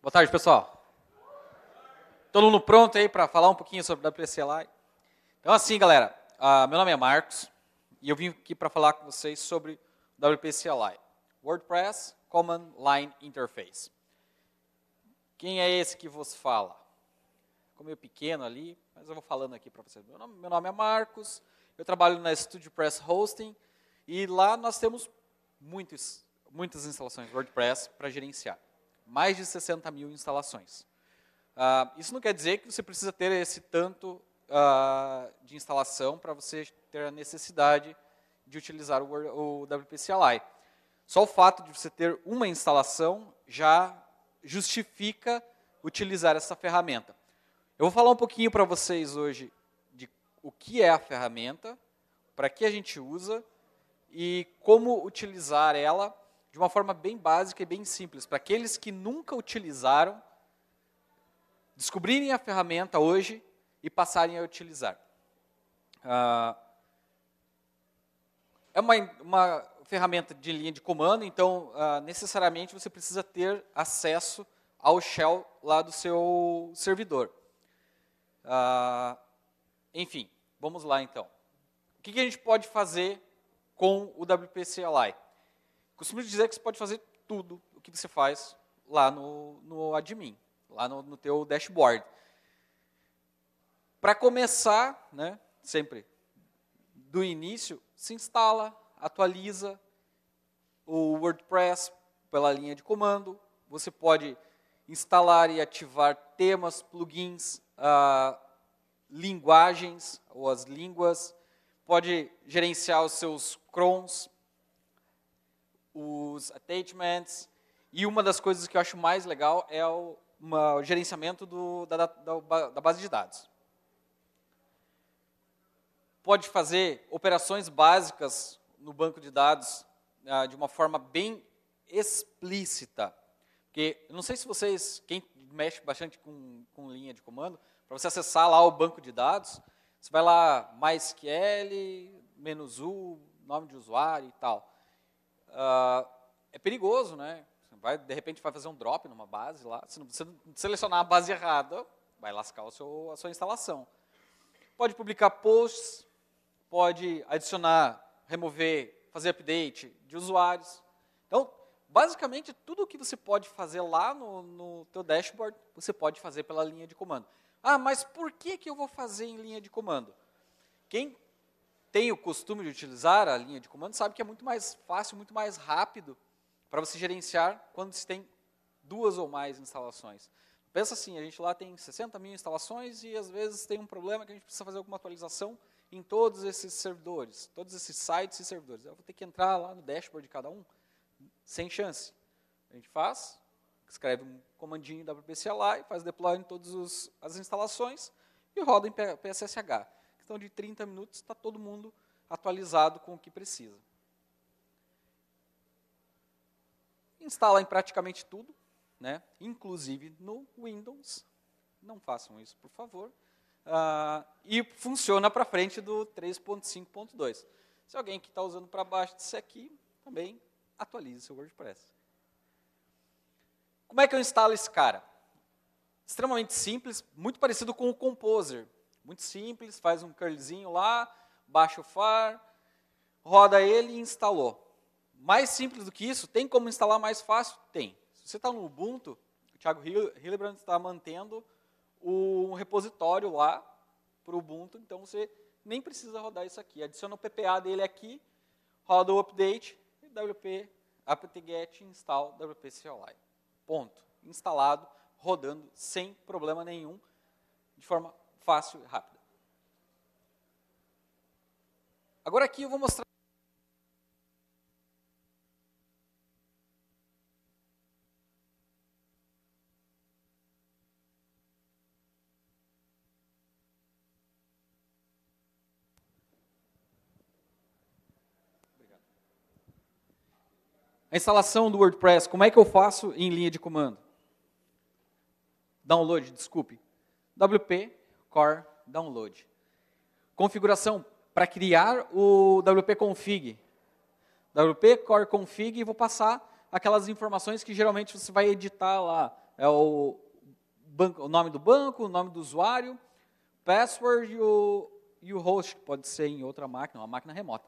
Boa tarde, pessoal. Todo mundo pronto aí para falar um pouquinho sobre WP CLI? Então, assim, galera, meu nome é Marcos e eu vim aqui para falar com vocês sobre WP CLI, WordPress Command Line Interface. Quem é esse que vos fala? Ficou meio pequeno ali, mas eu vou falando aqui para vocês. Meu nome é Marcos, eu trabalho na StudioPress Hosting e lá nós temos muitas instalações WordPress para gerenciar. Mais de 60 mil instalações. Isso não quer dizer que você precisa ter esse tanto de instalação para você ter a necessidade de utilizar o WP CLI. Só o fato de você ter uma instalação já justifica utilizar essa ferramenta. Eu vou falar um pouquinho para vocês hoje de o que é a ferramenta, para que a gente usa e como utilizar ela de uma forma bem básica e bem simples, para aqueles que nunca utilizaram, descobrirem a ferramenta hoje e passarem a utilizar. É uma ferramenta de linha de comando, então necessariamente você precisa ter acesso ao shell lá do seu servidor. Enfim, vamos lá então. O que a gente pode fazer com o WP CLI? Costumo dizer que você pode fazer tudo o que você faz lá no admin, lá no teu dashboard. Para começar, né, sempre do início, se instala, atualiza o WordPress pela linha de comando. Você pode instalar e ativar temas, plugins, linguagens ou as línguas. Pode gerenciar os seus crons, os attachments, e uma das coisas que eu acho mais legal é o gerenciamento da base de dados. Pode fazer operações básicas no banco de dados de uma forma bem explícita. Porque, eu não sei se vocês, quem mexe bastante com linha de comando, para você acessar lá o banco de dados, você vai lá, MySQL, "-u", nome de usuário e tal. É perigoso, né? Você de repente vai fazer um drop numa base lá, se você selecionar a base errada, vai lascar a sua instalação. Pode publicar posts, pode adicionar, remover, fazer update de usuários. Então, basicamente, tudo o que você pode fazer lá no teu dashboard, você pode fazer pela linha de comando. Mas por que eu vou fazer em linha de comando? Quem tem o costume de utilizar a linha de comando sabe que é muito mais fácil, muito mais rápido para você gerenciar quando você tem duas ou mais instalações. Pensa assim, a gente lá tem 60 mil instalações e às vezes tem um problema que a gente precisa fazer alguma atualização em todos esses servidores, todos esses sites e servidores. Eu vou ter que entrar lá no dashboard de cada um, sem chance. A gente faz, escreve um comandinho WP CLI, faz deploy em todas as instalações e roda em PSSH. Questão de 30 minutos, está todo mundo atualizado com o que precisa. Instala em praticamente tudo, né? Inclusive no Windows. Não façam isso, por favor. E funciona para frente do 3.5.2. Se alguém que está usando para baixo disso aqui, também atualize seu WordPress. Como é que eu instalo esse cara? Extremamente simples, muito parecido com o Composer. Muito simples, faz um curlzinho lá, baixa o FAR, roda ele e instalou. Mais simples do que isso, tem como instalar mais fácil? Tem. Se você está no Ubuntu, o Thiago Hillebrand está mantendo um repositório lá para o Ubuntu, então você nem precisa rodar isso aqui. Adiciona o PPA dele aqui, roda o update, e WP apt-get install WP CLI. Ponto. Instalado, rodando sem problema nenhum, de forma fácil e rápida. Agora aqui eu vou mostrar a instalação do WordPress. Como é que eu faço em linha de comando? Download, desculpe. WP Core Download. Configuração para criar o WP Config. WP Core Config e vou passar aquelas informações que geralmente você vai editar lá. é o nome do banco, o nome do usuário, password e o host, que pode ser em outra máquina, uma máquina remota.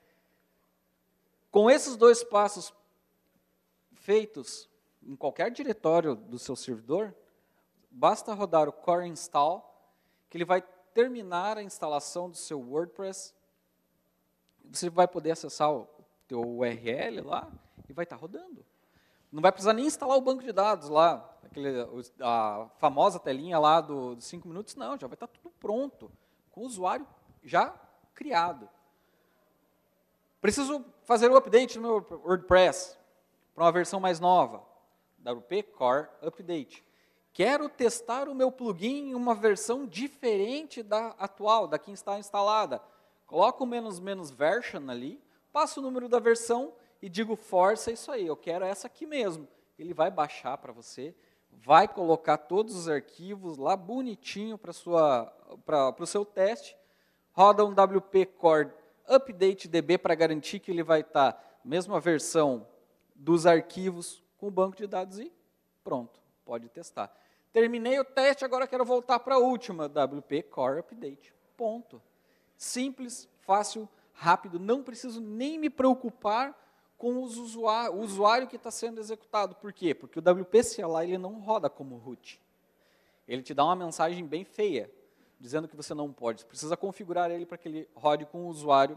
Com esses 2 passos feitos em qualquer diretório do seu servidor, basta rodar o core install, que ele vai terminar a instalação do seu WordPress. Você vai poder acessar o teu URL lá e vai estar rodando. Não vai precisar nem instalar o banco de dados lá, a famosa telinha lá dos 5 minutos, não, já vai estar tudo pronto, com o usuário já criado. Preciso fazer o update no meu WordPress para uma versão mais nova, WP Core Update. Quero testar o meu plugin em uma versão diferente da atual, da que está instalada. Coloco o "version" ali, passo o número da versão e digo força, isso aí, eu quero essa aqui mesmo. Ele vai baixar para você, vai colocar todos os arquivos lá bonitinho para o seu teste, roda um WP Core Update DB para garantir que ele vai estar mesma versão dos arquivos com o banco de dados e pronto, pode testar. Terminei o teste, agora quero voltar para a última, WP Core Update. Ponto. Simples, fácil, rápido, não preciso nem me preocupar com o usuário que está sendo executado. Por quê? Porque o WP CLI ele não roda como root. Ele te dá uma mensagem bem feia, dizendo que você não pode. Você precisa configurar ele para que ele rode com o usuário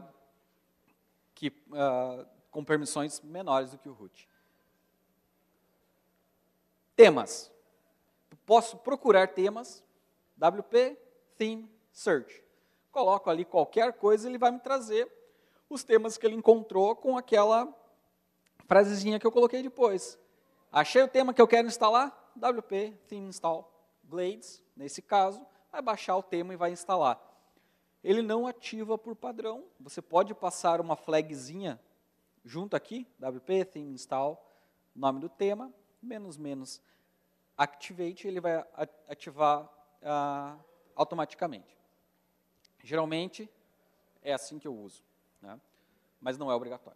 com permissões menores do que o root. Temas. Posso procurar temas, WP Theme Search. Coloco ali qualquer coisa e ele vai me trazer os temas que ele encontrou com aquela frasezinha que eu coloquei depois. Achei o tema que eu quero instalar, WP Theme Install Glades, nesse caso, vai baixar o tema e vai instalar. Ele não ativa por padrão, você pode passar uma flagzinha junto aqui, WP Theme Install, nome do tema, -- Activate, ele vai ativar automaticamente. Geralmente, é assim que eu uso, né? Mas não é obrigatório.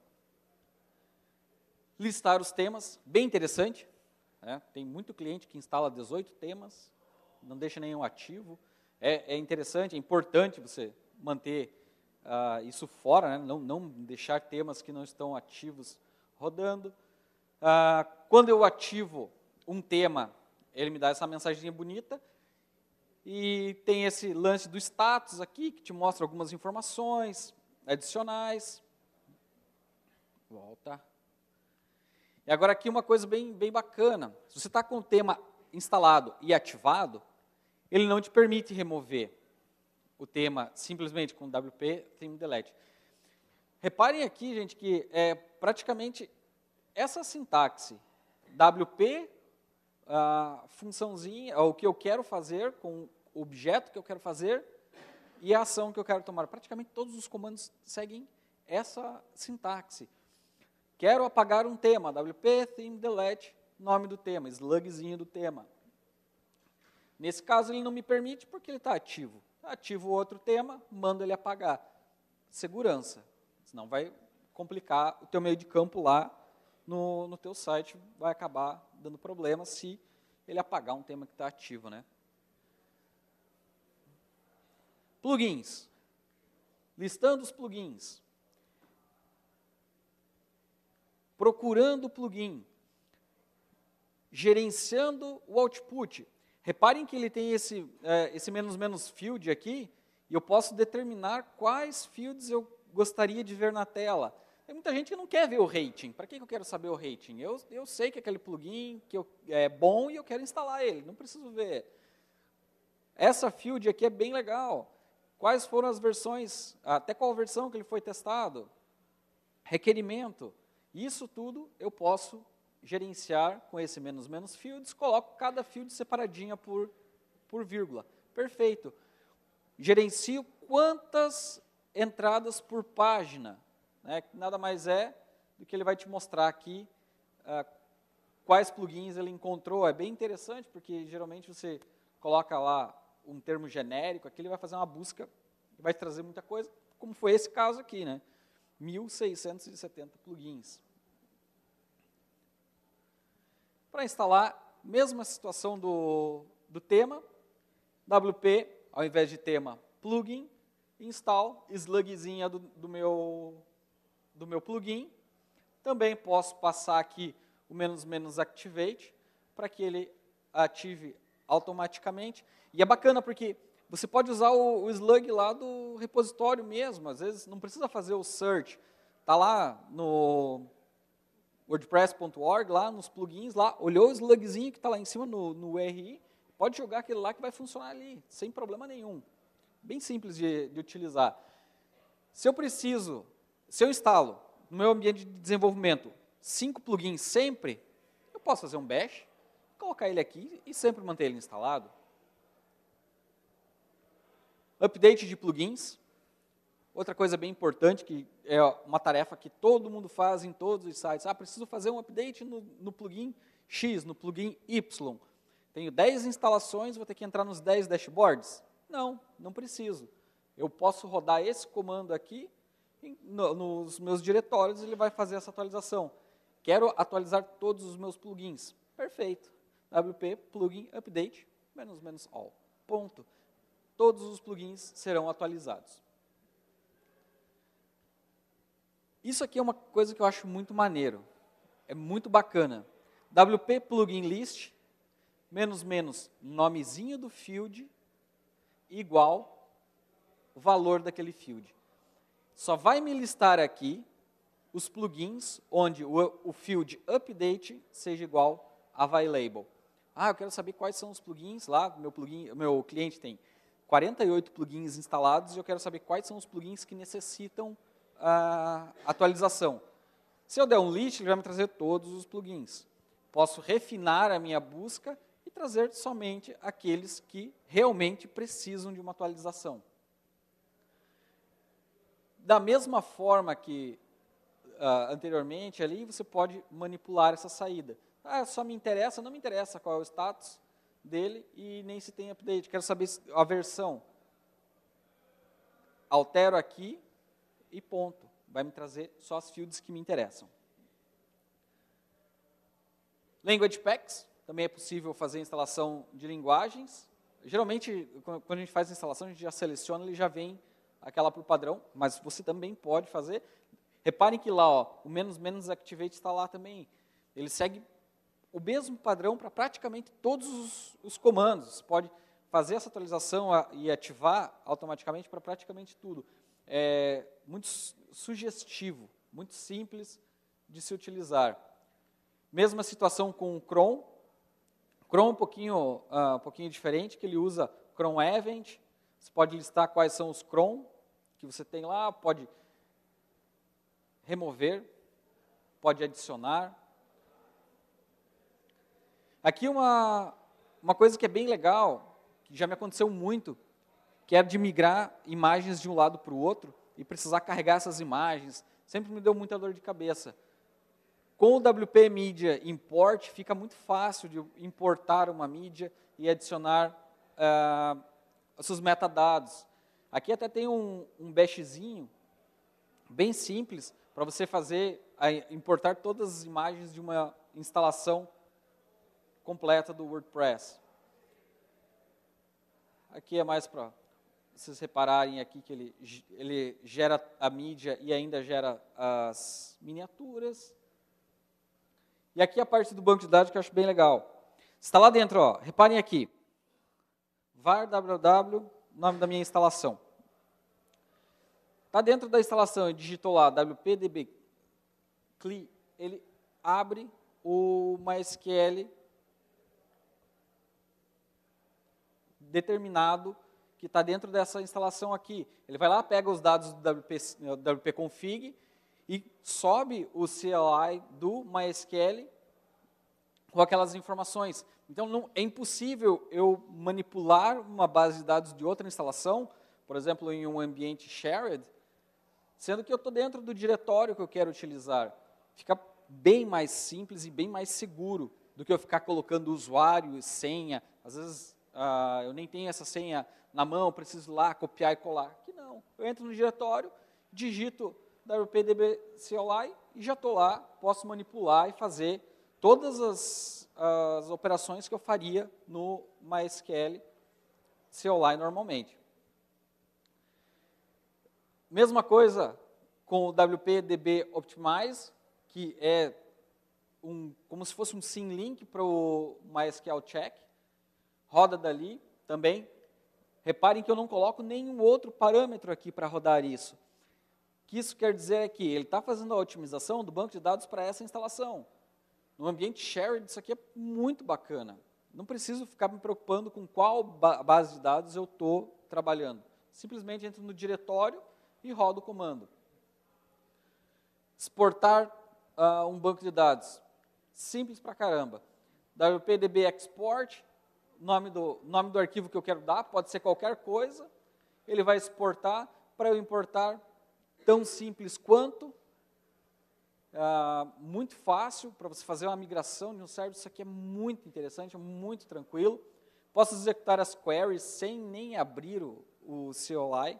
Listar os temas, bem interessante, né? Tem muito cliente que instala 18 temas, não deixa nenhum ativo. É interessante, é importante você manter isso fora, né? Não deixar temas que não estão ativos rodando. Quando eu ativo um tema, ele me dá essa mensaginha bonita, e tem esse lance do status aqui, que te mostra algumas informações adicionais. Volta. E agora aqui uma coisa bem bacana. Se você está com o tema instalado e ativado, ele não te permite remover o tema simplesmente com WP Theme Delete. Reparem aqui, gente, que praticamente essa sintaxe, WP, funçãozinha, o que eu quero fazer com o objeto que eu quero fazer e a ação que eu quero tomar. Praticamente todos os comandos seguem essa sintaxe. Quero apagar um tema, WP Theme Delete, nome do tema, slugzinho do tema. Nesse caso ele não me permite porque ele está ativo. Ativo outro tema, mando ele apagar. Segurança, senão vai complicar o teu meio de campo lá no teu site, vai acabar dando problema se ele apagar um tema que está ativo, né? Plugins. Listando os plugins. Procurando o plugin. Gerenciando o output. Reparem que ele tem esse -- field aqui, e eu posso determinar quais fields eu gostaria de ver na tela. Tem muita gente que não quer ver o rating. Para que eu quero saber o rating? Eu sei que aquele plugin é bom e eu quero instalar ele, não preciso ver. Essa field aqui é bem legal. Quais foram as versões, até qual versão que ele foi testado? Requerimento. Isso tudo eu posso gerenciar com esse -- fields, coloco cada field separadinha por vírgula. Perfeito. Gerencio quantas entradas por página, né? Nada mais é do que ele vai te mostrar aqui quais plugins ele encontrou. É bem interessante, porque geralmente você coloca lá um termo genérico, aqui ele vai fazer uma busca, vai trazer muita coisa, como foi esse caso aqui, né? 1.670 plugins. Para instalar, mesma situação do tema, WP, ao invés de tema, plugin, install, slugzinha do meu plugin. Também posso passar aqui o menos activate, para que ele ative automaticamente. E é bacana porque você pode usar o slug lá do repositório mesmo, às vezes não precisa fazer o search. Está lá no wordpress.org, lá nos plugins, lá, olhou o slugzinho que está lá em cima no URI, pode jogar aquele lá que vai funcionar ali, sem problema nenhum. Bem simples de utilizar. Se eu instalo no meu ambiente de desenvolvimento 5 plugins sempre, eu posso fazer um bash, colocar ele aqui e sempre manter ele instalado. Update de plugins. Outra coisa bem importante, que é uma tarefa que todo mundo faz em todos os sites. Preciso fazer um update no plugin X, no plugin Y. Tenho 10 instalações, vou ter que entrar nos 10 dashboards? Não preciso. Eu posso rodar esse comando aqui nos meus diretórios, ele vai fazer essa atualização. Quero atualizar todos os meus plugins. Perfeito. WP plugin update -all. Ponto. Todos os plugins serão atualizados. Isso aqui é uma coisa que eu acho muito maneiro. É muito bacana. WP plugin list nomezinho do field igual o valor daquele field. Só vai me listar aqui os plugins onde o field update seja igual a available. Eu quero saber quais são os plugins lá, meu cliente tem 48 plugins instalados e eu quero saber quais são os plugins que necessitam atualização. Se eu der um list, ele vai me trazer todos os plugins. Posso refinar a minha busca e trazer somente aqueles que realmente precisam de uma atualização. Da mesma forma que anteriormente, ali você pode manipular essa saída. Só me interessa, não me interessa qual é o status dele e nem se tem update. Quero saber a versão. Altero aqui e ponto. Vai me trazer só as fields que me interessam. Language packs. Também é possível fazer instalação de linguagens. Geralmente, quando a gente faz a instalação, a gente já seleciona, ele já vem aquela por padrão, mas você também pode fazer. Reparem que lá, o -activate está lá também. Ele segue o mesmo padrão para praticamente todos os comandos. Você pode fazer essa atualização e ativar automaticamente para praticamente tudo. É muito sugestivo, muito simples de se utilizar. Mesma situação com o cron. Cron é um pouquinho diferente, que ele usa cron event. Você pode listar quais são os cron que você tem lá, pode remover, pode adicionar. Aqui uma coisa que é bem legal, que já me aconteceu muito, que era de migrar imagens de um lado para o outro e precisar carregar essas imagens. Sempre me deu muita dor de cabeça. Com o WP Media Import, fica muito fácil de importar uma mídia e adicionar os seus metadados. Aqui até tem um bashzinho, bem simples, para você importar todas as imagens de uma instalação completa do WordPress. Aqui é mais para vocês repararem aqui que ele gera a mídia e ainda gera as miniaturas. E aqui a parte do banco de dados que eu acho bem legal. Está lá dentro, reparem aqui. var www, nome da minha instalação. Está dentro da instalação, eu digito lá wpdb cli, ele abre o MySQL determinado que está dentro dessa instalação aqui. Ele vai lá, pega os dados do WP config e sobe o CLI do MySQL com aquelas informações. Então, é impossível eu manipular uma base de dados de outra instalação, por exemplo, em um ambiente shared, sendo que eu estou dentro do diretório que eu quero utilizar. Fica bem mais simples e bem mais seguro do que eu ficar colocando usuário e senha. Às vezes, eu nem tenho essa senha na mão, preciso ir lá copiar e colar. Aqui não. Eu entro no diretório, digito wpdb CLI e já estou lá, posso manipular e fazer todas as operações que eu faria no MySQL CLI normalmente. Mesma coisa com o WP-DB Optimize, que é como se fosse um symlink para o MySQL Check. Roda dali também. Reparem que eu não coloco nenhum outro parâmetro aqui para rodar isso. O que isso quer dizer é que ele está fazendo a otimização do banco de dados para essa instalação. No ambiente shared, isso aqui é muito bacana. Não preciso ficar me preocupando com qual base de dados eu estou trabalhando. Simplesmente entro no diretório e rodo o comando. Exportar um banco de dados. Simples pra caramba. WPDB Export, nome do arquivo que eu quero dar, pode ser qualquer coisa. Ele vai exportar. Para eu importar, tão simples quanto. Muito fácil para você fazer uma migração de um serviço. Isso aqui é muito interessante, é muito tranquilo. Posso executar as queries sem nem abrir o CLI.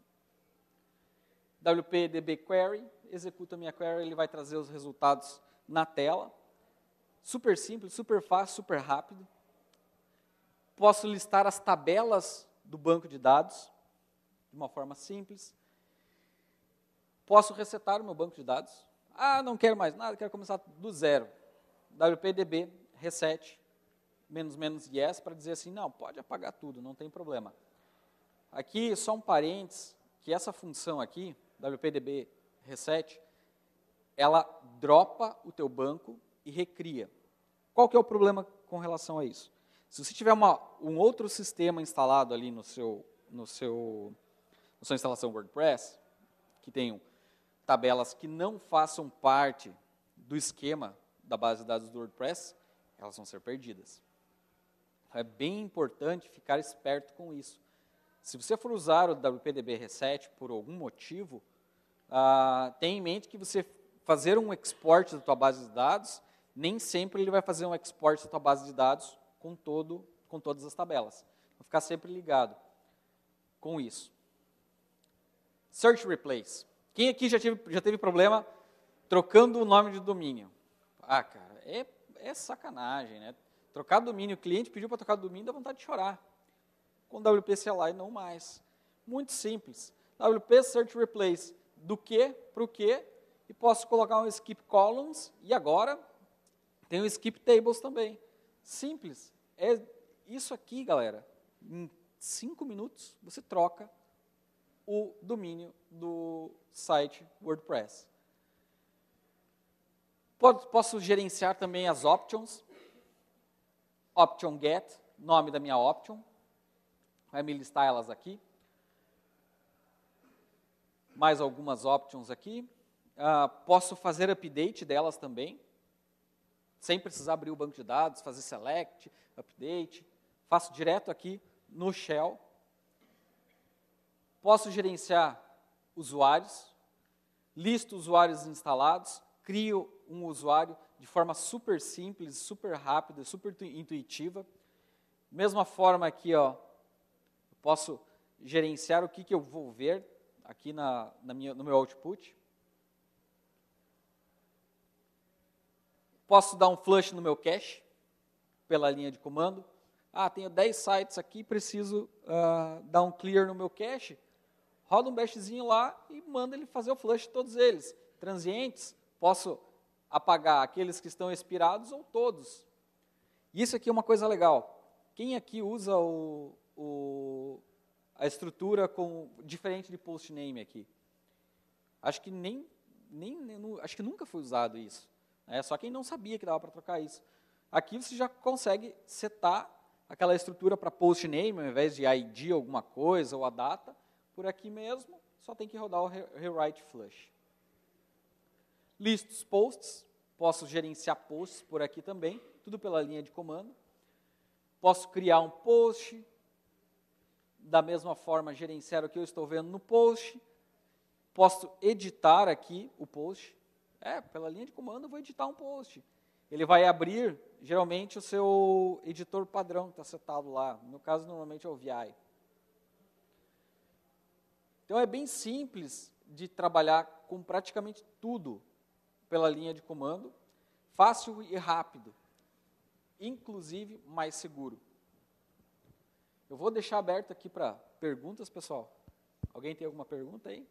WPDB Query, executa a minha query, ele vai trazer os resultados na tela. Super simples, super fácil, super rápido. Posso listar as tabelas do banco de dados de uma forma simples. Posso resetar o meu banco de dados. Não quero mais nada, quero começar do zero. WPDB, reset, --yes, para dizer assim, não, pode apagar tudo, não tem problema. Aqui, só um parênteses, que essa função aqui, WPDB reset, ela dropa o teu banco e recria. Qual que é o problema com relação a isso? Se você tiver um outro sistema instalado ali na sua instalação WordPress, que tenham tabelas que não façam parte do esquema da base de dados do WordPress, elas vão ser perdidas. É bem importante ficar esperto com isso. Se você for usar o WPDB Reset por algum motivo, tenha em mente que você fazer um export da tua base de dados, nem sempre ele vai fazer um export da tua base de dados com todas as tabelas. Vou ficar sempre ligado com isso. Search Replace. Quem aqui já teve problema trocando o nome de domínio? Cara, é sacanagem, né? Trocar domínio, o cliente pediu para trocar domínio, dá vontade de chorar. Com WP CLI, não mais. Muito simples. WP Search Replace. Do que para o que? E posso colocar um skip columns. E agora, tem o skip tables também. Simples. É isso aqui, galera. Em 5 minutos, você troca o domínio do site WordPress. Posso gerenciar também as options. Option get, nome da minha option. Vai me listar elas aqui. Mais algumas options aqui. Posso fazer update delas também, sem precisar abrir o banco de dados, fazer select, update. Faço direto aqui no shell. Posso gerenciar usuários, listo usuários instalados, crio um usuário de forma super simples, super rápida, super intuitiva. Mesma forma aqui, posso gerenciar o que eu vou ver aqui no meu output. Posso dar um flush no meu cache, pela linha de comando. Tenho 10 sites aqui, preciso dar um clear no meu cache. Roda um bashzinho lá e manda ele fazer o flush de todos eles. Transientes, posso apagar aqueles que estão expirados ou todos. Isso aqui é uma coisa legal. Quem aqui usa a estrutura diferente de post name aqui? Acho que acho que nunca foi usado isso. Só quem não sabia que dava para trocar isso. Aqui você já consegue setar aquela estrutura para post name, ao invés de ID alguma coisa ou a data. Por aqui mesmo, só tem que rodar o rewrite flush. Lists posts, posso gerenciar posts por aqui também, tudo pela linha de comando. Posso criar um post, da mesma forma gerenciar o que eu estou vendo no post. Posso editar aqui o post. Pela linha de comando eu vou editar um post. Ele vai abrir, geralmente, o seu editor padrão que está setado lá. No meu caso, normalmente é o VI. Então, é bem simples de trabalhar com praticamente tudo pela linha de comando. Fácil e rápido. inclusive mais seguro. Eu vou deixar aberto aqui para perguntas, pessoal. Alguém tem alguma pergunta aí?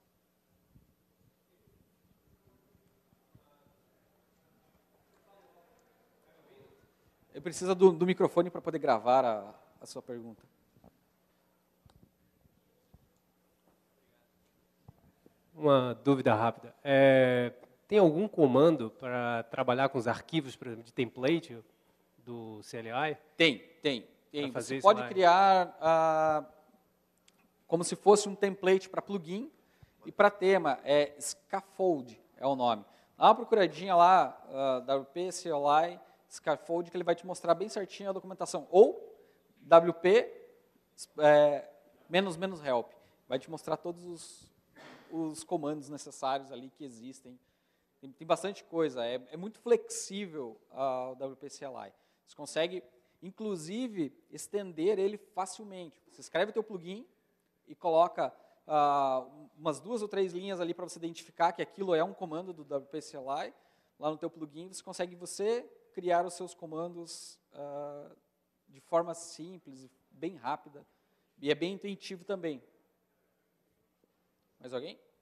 Eu preciso do microfone para poder gravar a sua pergunta. Uma dúvida rápida. Tem algum comando para trabalhar com os arquivos, por exemplo, de template do CLI? Tem. Você pode criar como se fosse um template para plugin e para tema. Scaffold é o nome. Dá uma procuradinha lá, WP CLI Scaffold, que ele vai te mostrar bem certinho a documentação. Ou WP -- help. Vai te mostrar todos os comandos necessários ali que existem. Tem bastante coisa. É muito flexível o WP CLI. Você consegue, inclusive, estender ele facilmente. Você escreve o teu plugin e coloca umas 2 ou 3 linhas ali para você identificar que aquilo é um comando do WP CLI. Lá no teu plugin, você consegue criar os seus comandos de forma simples, bem rápida, e é bem intuitivo também. Mais alguém?